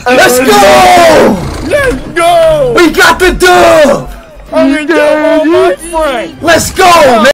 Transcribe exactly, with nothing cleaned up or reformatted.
Let's go! Let's go! We got the dub! I'm gonna get all my friends! Let's go, man!